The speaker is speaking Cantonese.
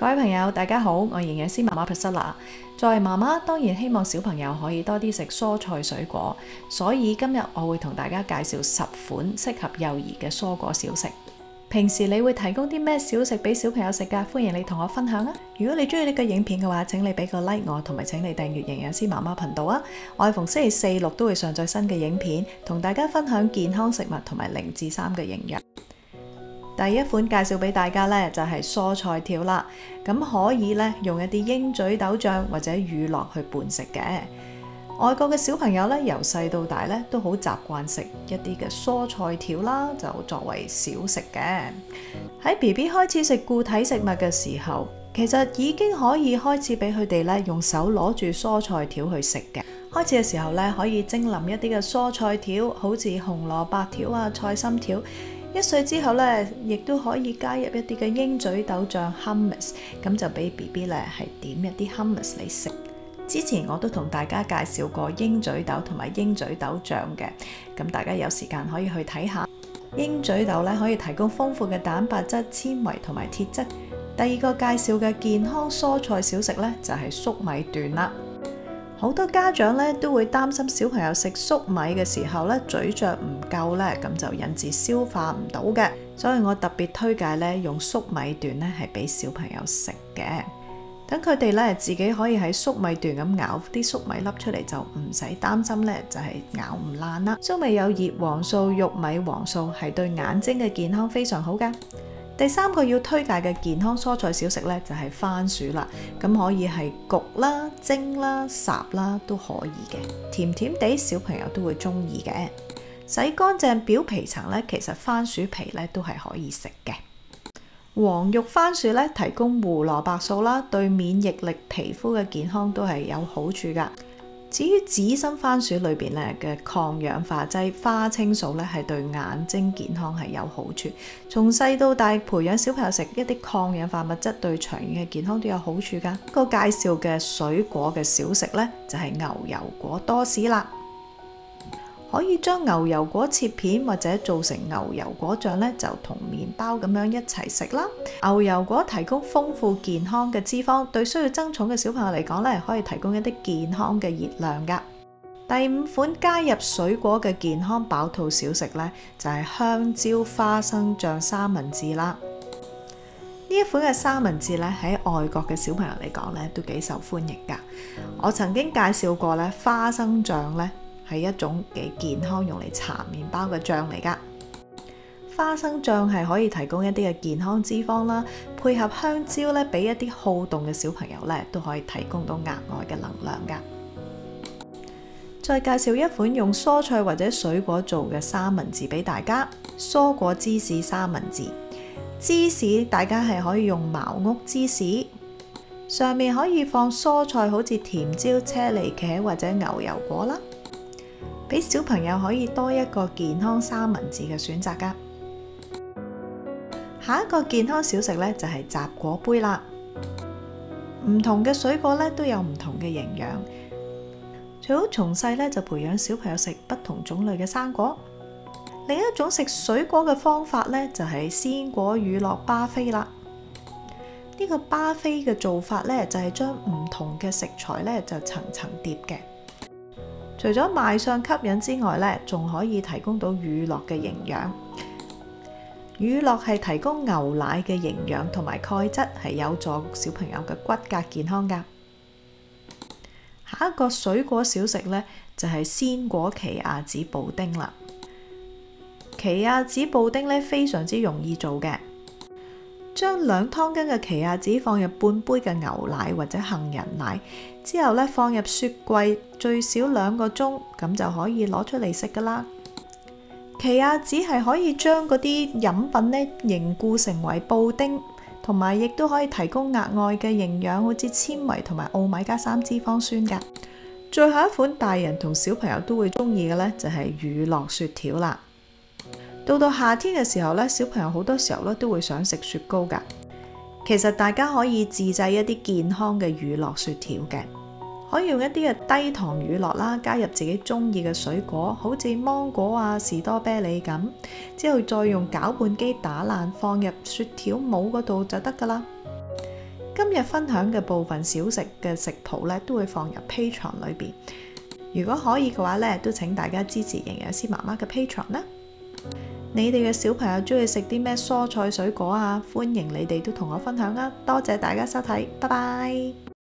各位朋友，大家好，我係營養師媽媽 Priscilla。作為媽媽，當然希望小朋友可以多啲食蔬菜水果，所以今日我會同大家介紹10款適合幼兒嘅蔬果小食。平時你會提供啲咩小食俾小朋友食㗎？歡迎你同我分享啊！如果你中意呢個影片嘅話，請你俾個 like 我，同埋請你訂閱營養師媽媽頻道啊！我係逢星期四、六都會上載新嘅影片，同大家分享健康食物同埋0至3嘅營養。第一款介紹俾大家呢，就係蔬菜條啦，咁可以呢，用一啲鷹嘴豆醬或者乳酪去拌食嘅。外國嘅小朋友呢，由細到大呢，都好習慣食一啲嘅蔬菜條啦，就作為小食嘅。喺 BB 開始食固體食物嘅時候，其實已經可以開始俾佢哋呢，用手攞住蔬菜條去食嘅。開始嘅時候呢，可以蒸腍一啲嘅蔬菜條，好似紅蘿蔔條啊、菜心條。1歲之後咧，亦都可以加入一啲嘅鷹嘴豆醬 hummus， 咁就俾 BB 咧係點一啲 hummus 嚟食。之前我都同大家介紹過鷹嘴豆同埋鷹嘴豆醬嘅，咁大家有時間可以去睇下。鷹嘴豆咧可以提供豐富嘅蛋白質、纖維同埋鐵質。第二個介紹嘅健康蔬菜小食咧就係粟米段啦。好多家長咧都會擔心小朋友食粟米嘅時候咧咀嚼唔夠咧，咁就引致消化唔到嘅，所以我特別推介咧用粟米段咧係俾小朋友食嘅，等佢哋咧自己可以喺粟米段咁咬啲粟米粒出嚟，就唔使擔心咧就係咬唔爛啦。粟米有葉黃素、玉米黃素，係對眼睛嘅健康非常好噶。第3個要推介嘅健康蔬菜小食咧就係番薯啦，咁可以係焗啦、蒸啦、烚啦都可以嘅，甜甜地小朋友都會中意嘅。洗乾淨表皮層咧，其實番薯皮咧都係可以食嘅。黃肉番薯咧提供胡蘿蔔素啦，對免疫力、皮膚嘅健康都係有好處噶。至於紫心番薯裏邊咧嘅抗氧化劑花青素咧，係對眼睛健康係有好處。從細到大培養小朋友食一啲抗氧化物質，對長遠嘅健康都有好處㗎。個介紹嘅水果嘅小食咧，就係牛油果多士啦。可以將牛油果切片或者做成牛油果醬咧，就同麵包咁樣一齊食啦。牛油果提供豐富健康嘅脂肪，對需要增重嘅小朋友嚟講咧，可以提供一啲健康嘅熱量㗎。第5款加入水果嘅健康飽肚小食咧，就係香蕉花生醬三文治啦。呢一款嘅三文治咧，喺外國嘅小朋友嚟講咧，都幾受歡迎㗎。我曾經介紹過咧，花生醬咧，係一種幾健康用嚟搽麵包嘅醬嚟㗎。花生醬係可以提供一啲嘅健康脂肪啦，配合香蕉咧，俾一啲好動嘅小朋友咧，都可以提供到額外嘅能量㗎。再介紹一款用蔬菜或者水果做嘅三文治俾大家，蔬果芝士三文治。芝士大家係可以用茅屋芝士，上面可以放蔬菜，好似甜椒、車厘茄或者牛油果啦。俾小朋友可以多一個健康三文治嘅選擇㗎。下一個健康小食咧就係雜果杯啦。唔同嘅水果咧都有唔同嘅營養，最好從細咧就培養小朋友食不同種類嘅生果。另一種食水果嘅方法咧就係鮮果乳酪巴菲啦。呢個巴菲嘅做法咧就係將唔同嘅食材咧就層層疊嘅。除咗賣相吸引之外咧，仲可以提供到乳酪嘅營養。乳酪係提供牛奶嘅營養同埋鈣質，係有助小朋友嘅骨骼健康㗎。下一個水果小食咧就係鮮果奇亞籽布丁啦。奇亞籽布丁咧非常之容易做嘅。將2湯羹嘅奇亞籽放入半杯嘅牛奶或者杏仁奶，之後咧放入雪櫃最少2個鐘，咁就可以攞出嚟食噶啦。奇亞籽係可以將嗰啲飲品咧凝固成為布丁，同埋亦都可以提供額外嘅營養，好似纖維同埋奧米加3脂肪酸噶。最後一款大人同小朋友都會中意嘅咧，就係乳酪雪條啦。到夏天嘅時候咧，小朋友好多時候咧都會想食雪糕㗎。其實大家可以自製一啲健康嘅乳酪雪條嘅，可以用一啲嘅低糖乳酪啦，加入自己中意嘅水果，好似芒果啊、士多啤梨咁，之後再用攪拌機打爛，放入雪條模嗰度就得㗎啦。 今日分享嘅部分小食嘅食譜咧，都會放入 Patreon 裏邊。如果可以嘅話咧，都請大家支持營養師媽媽嘅 Patreon 啦。你哋嘅小朋友中意食啲咩蔬菜水果啊？歡迎你哋都同我分享啊！多謝大家收睇，拜拜。